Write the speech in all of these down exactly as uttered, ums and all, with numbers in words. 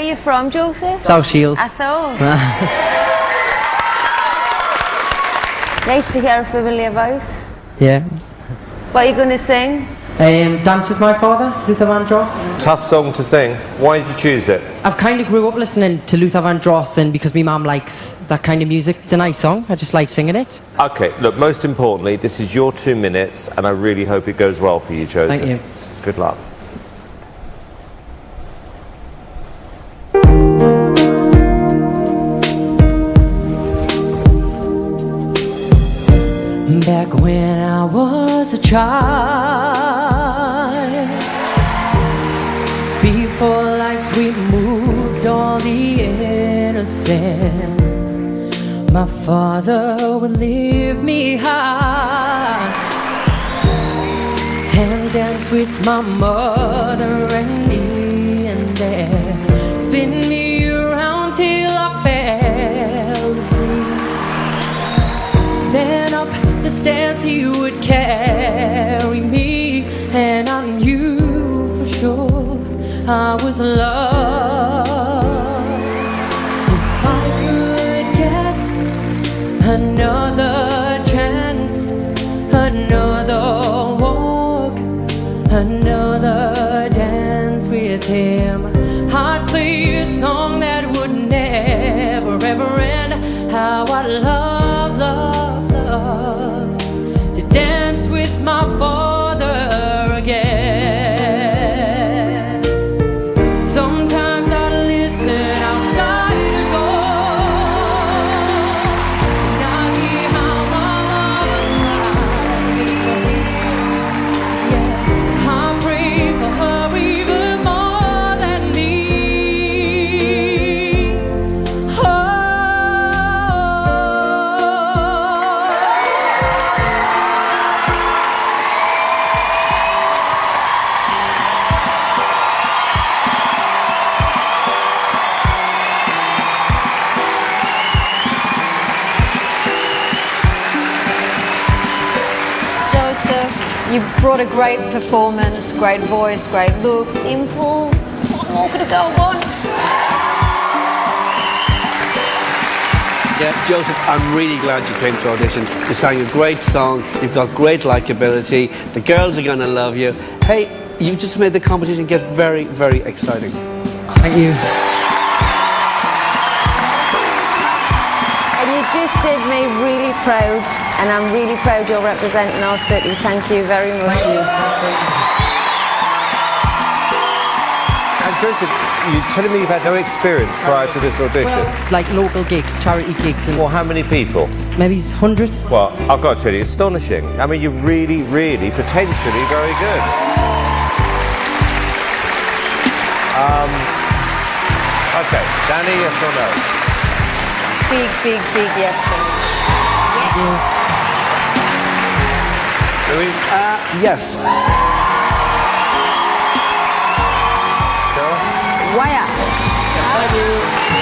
are you from, Joseph? South Shields. I thought. Nice to hear a familiar voice. Yeah. What are you going to sing? Um, Dance with My Father, Luther Vandross. Tough song to sing. Why did you choose it? I've kind of grew up listening to Luther Vandross, and because my mum likes that kind of music. It's a nice song. I just like singing it. Okay, look, most importantly, this is your two minutes, and I really hope it goes well for you, Joseph. Thank you. Good luck. Back when I was a child, before life removed all the innocence, my father would lift me high and dance with my mother and me, and then spin me around till I fell asleep. Then up the stairs he would carry me, and I knew for sure I was loved. If I could get another chance, another walk, another dance with him, I'd play a song that would never ever end. How I love, love, love to dance with my father again. Sometimes I listen outside the door, and I hear how my mama cries. Yeah, I pray for her even more than me. Oh. Joseph, you brought a great performance, great voice, great look, dimples. What more could a girl want? Yeah, Joseph, I'm really glad you came to audition. You sang a great song, you've got great likability, the girls are going to love you. Hey, you've just made the competition get very, very exciting. Thank you. And you just did me really proud, and I'm really proud you're representing our city. Thank you very much. Thank you. And Joseph, you're telling me you've had no experience prior to this audition? Well, like local gigs, charity gigs, and Well, how many people? maybe it's a hundred. Well, I've got to tell you, astonishing. I mean, you're really, really, potentially very good. Um, okay, Danny, yes or no? Big, big, big yes for me. Yeah. Louis? Uh, yes. Joe? Wire. Thank you.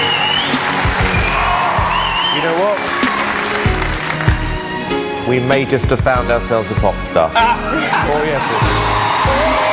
You know what? We may just have found ourselves a pop star. Four yeses.